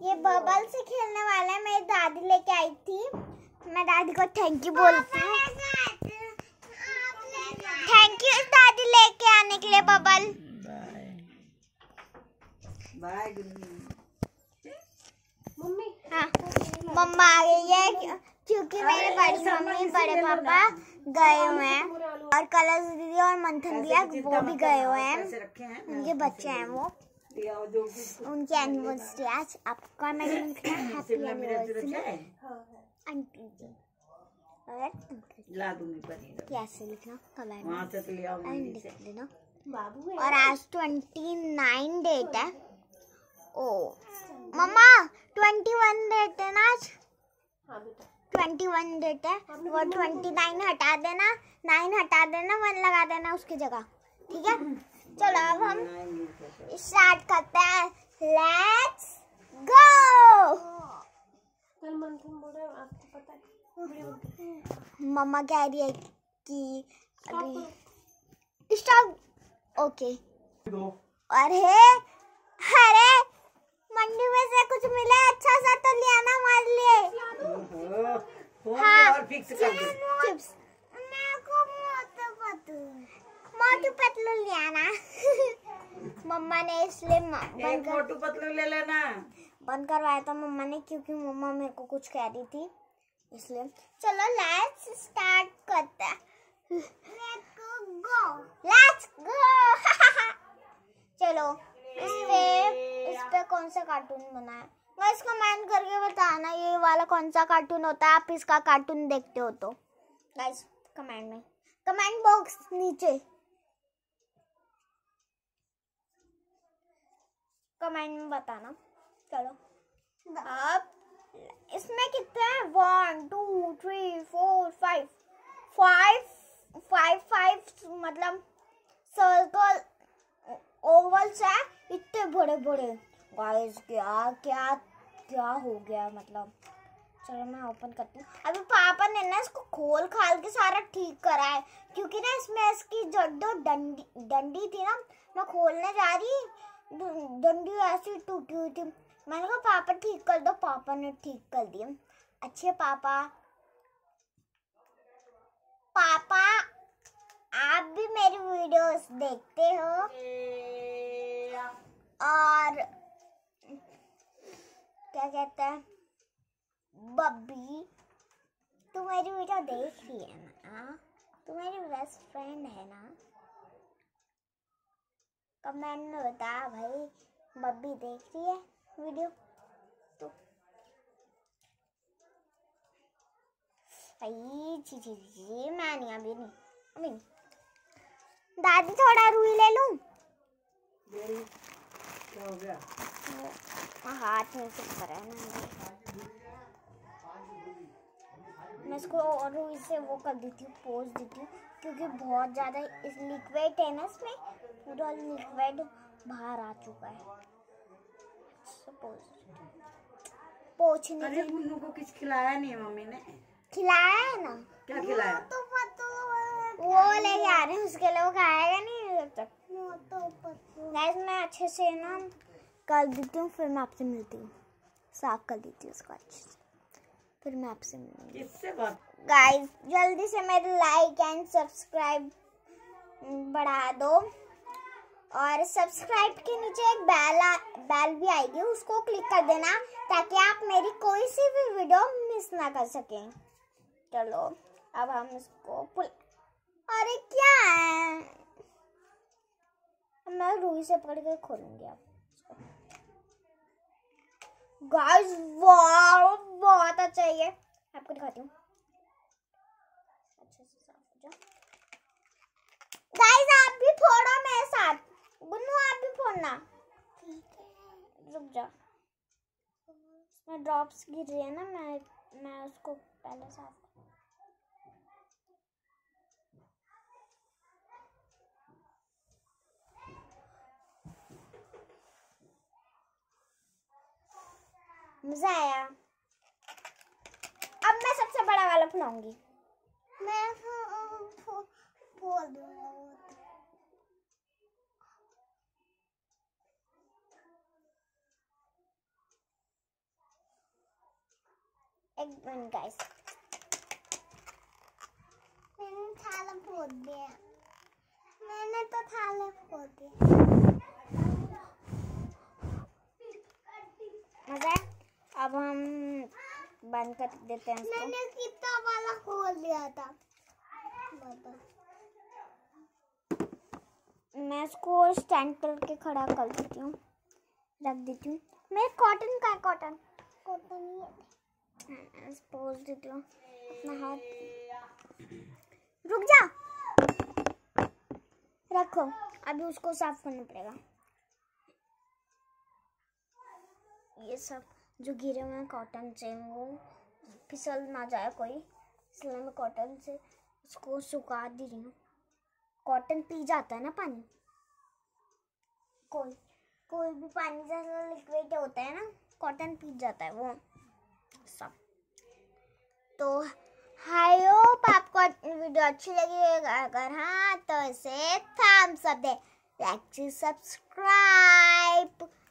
ये बबल से खेलने वाला है, मेरी दादी लेके आई थी। मैं दादी को थैंक यू बोलती हूँ। थैंक यू दादी लेके आने के लिए बबल। Bye mummy. हाँ मम्मा आ गई है क्योंकि मेरे बड़ी मम्मी बड़े पापा गए हुए हैं और कलर्स दीदी और मंथन भैया वो भी गए हुए हैं। उनके बच्चे हैं वो, उनकी एनिवर्सरी आज। आपका मैंने लिखा हैप्पी एनिवर्सरी आंटी जी। और ला दूंगी पनीर कैसे लिखना कमेंट वहां से तो ले आओ लिख देना बाबू। और आज 29 डेट है। ओ मम्मा 21 डेट है ना आज। 21 डेट है, वो 29 हटा देना, 9 हटा देना, 1 लगा देना उसकी जगह, ठीक है। चलो अब हम स्टार्ट करते हैं। Let's go. कल मंथन बोल रहे आपको पता है मम्मा कह रही है कि अभी स्टॉप। ओके। अरे अरे मंडी में से कुछ मिला अच्छा सा तो ले आना हमारे लिए। हाँ और फिक्स कर दे चिप्स। मोटू पतलू ले आना। मम्मा ने इसलिए एक मोटू पतलू ले लेना। बंद करवाया था मम्मा ने क्योंकि मम्मा मेरे को कुछ कह रही थी इसलिए। चलो लेट्स स्टार्ट करते हैं। Let's go. चलो इस पे कौन सा कार्टून बना है गाइस कमेंट करके बताना ये वाला कौन सा कार्टून होता है। आप इसका कार्टून देखते हो तो गाइस कमेंट में, कमेंट बॉक्स नीचे कमेंट में बताना। चलो अब इसमें कितने हैं 1 2 3 4 5 5 मतलब सर्कल ओवल्स है इतने बड़े बड़े। गाइस क्या क्या क्या हो गया मतलब। चलो मैं ओपन करती हूँ। अभी पापा ने ना इसको खोल खाल के सारा ठीक करा है क्योंकि ना इसमें इसकी जो डंडी थी ना, मैं खोलने जा रही डंडी ऐसी टूटी हुई थी। मैंने कहा पापा ठीक कर दो, पापा ने ठीक कर दिया। अच्छे पापा। पापा आप भी मेरी वीडियोस देखते हो और क्या कहते हैं बब्बी तू मेरी वीडियो देख रही है ना, तू मेरी बेस्ट फ्रेंड है ना। कमेंट में बता भाई बब्बी देख रही है वीडियो तो। जी मैं नहीं अभी नहीं। दादी थोड़ा रुई ले लूं। क्या हो गया हाथ में से पड़ा है ना, मैं इसको और रुई से वो कर देती हूँ, पोंछ देती हूँ क्योंकि बहुत ज्यादा इस लिक्विड है ना, इसमें पूरा लिक्विड बाहर आ चुका है। पोंछने अरे गुन्नू को कुछ खिलाया नहीं मम्मी ने। खिलाया है ना। क्या खिलाया? वो लेके आ रहे हैं उसके लिए, वो खाएगा नहीं जब तक। गाइस मैं अच्छे से ना कर देती हूँ फिर मैं आपसे मिलती हूँ। साफ कर देती हूँ उसको अच्छे से फिर मैं आपसे मिलूंगी। किससे बात? गाइस जल्दी से मेरे लाइक एंड सब्सक्राइब बढ़ा दो और सब्सक्राइब के नीचे एक बेल भी आएगी, उसको क्लिक कर देना ताकि आप मेरी कोई सी भी वीडियो मिस ना कर सकें। चलो अब हम इसको अरे क्या है, मैं रुई से पकड़ के खोलूंगी अब इसको। गाइस वाह बहुत अच्छा है, आपको दिखाती हूँ अच्छे से साफ हो जाए। गाइस आप भी फोड़ो मेरे साथ, गुन्नू आप भी फोड़ना। रुक जा, इसमें ड्रॉप्स गिर रही है ना, मैं उसको पहले साफ मजा आया। अब मैं सबसे बड़ा वाला फुलाऊंगी। मैं फोड़ दूंगा। एक मिनट गाइस, मैंने थाला फोड़ दिया, मैंने तो थाला फोड़ दिया। मजा है? अब हम बंद कर देते हैं इसको। मैंने कितना वाला खोल दिया था, मैं इसको स्टैंड करके खड़ा कर देती हूँ, रख देती हूँ। मैं कॉटन का कॉटन नहीं पोज देती हूँ अपना हाथ। रुक जा, रखो, अभी उसको साफ करना पड़ेगा। ये सब जो गिरे हुए हैं कॉटन से, वो फिसल ना जाए कोई, इसलिए मैं कॉटन से उसको सुखा दे रही हूँ। कॉटन पी जाता है ना पानी, कोई भी पानी जैसा लिक्विड होता है ना, कॉटन पी जाता है वो सब। तो आई होप आपको वीडियो अच्छी लगी, अगर हाँ तो इसे थम्स अप दे, लाइक सब्सक्राइब।